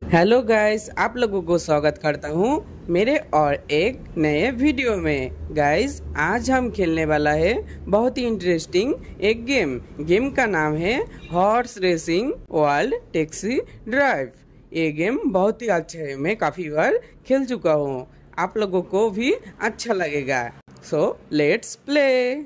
Hello guys, आप लोगों को स्वागत करता हूँ मेरे और एक नए वीडियो में। गाइस, आज हम खेलने वाला है बहुत ही इंटरेस्टिंग एक गेम का नाम है horse racing world taxi drive. ये गेम बहुत ही अच्छा है, मैं काफ़ी बार खेल चुका हूँ, आप लोगों को भी अच्छा लगेगा। So let's play.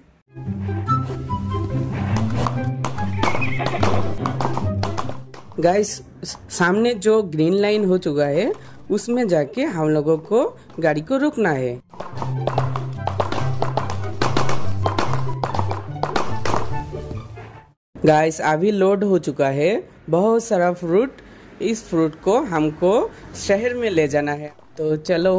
गाइस, सामने जो ग्रीन लाइन हो चुका है उसमें जाके हम लोगों को गाड़ी को रुकना है। गाइस, अभी लोड हो चुका है बहुत सारा फ्रूट। इस फ्रूट को हमको शहर में ले जाना है, तो चलो।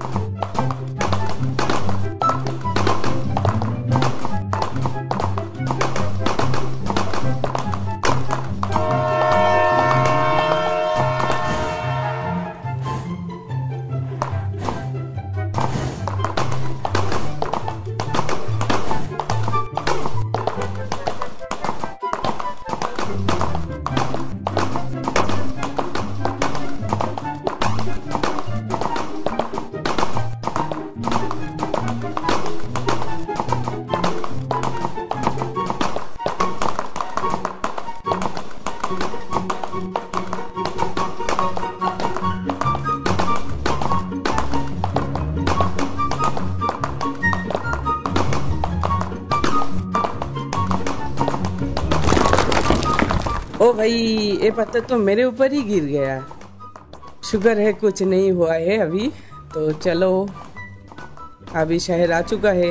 ओ भाई, ये पत्थर तो मेरे ऊपर ही गिर गया। शुक्र है कुछ नहीं हुआ है अभी। तो चलो, अभी शहर आ चुका है।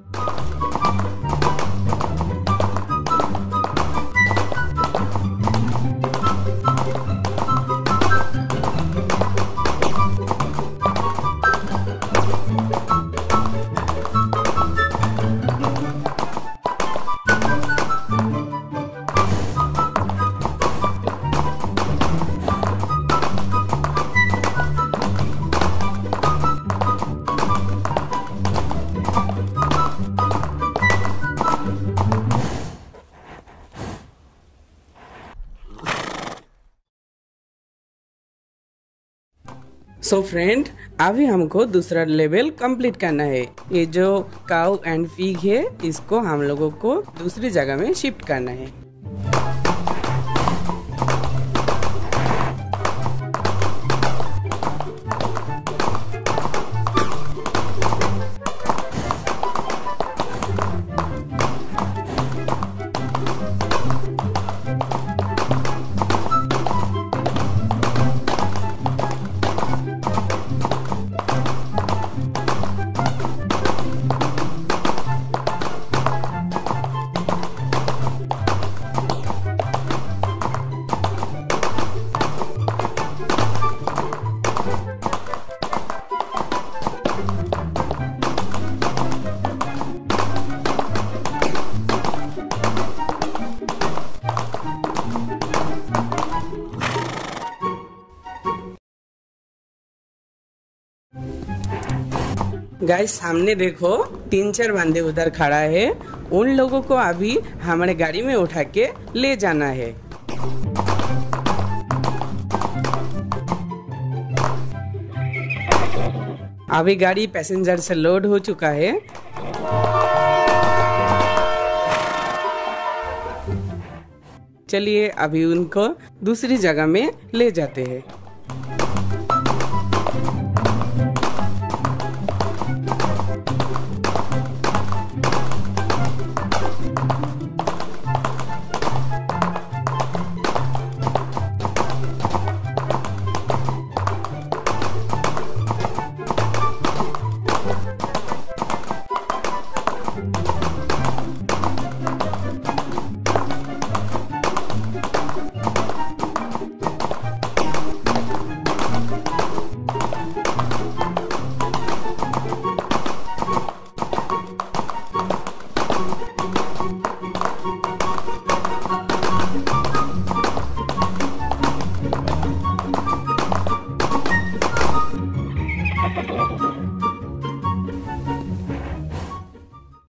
सो फ्रेंड, अभी हमको दूसरा लेवल कंप्लीट करना है। ये जो काऊ एंड पिग है, इसको हम लोगों को दूसरी जगह में शिफ्ट करना है। गाइस, सामने देखो 3-4 बंदे उधर खड़ा है। उन लोगों को अभी हमारे गाड़ी में उठा के ले जाना है। अभी गाड़ी पैसेंजर से लोड हो चुका है। चलिए अभी उनको दूसरी जगह में ले जाते हैं।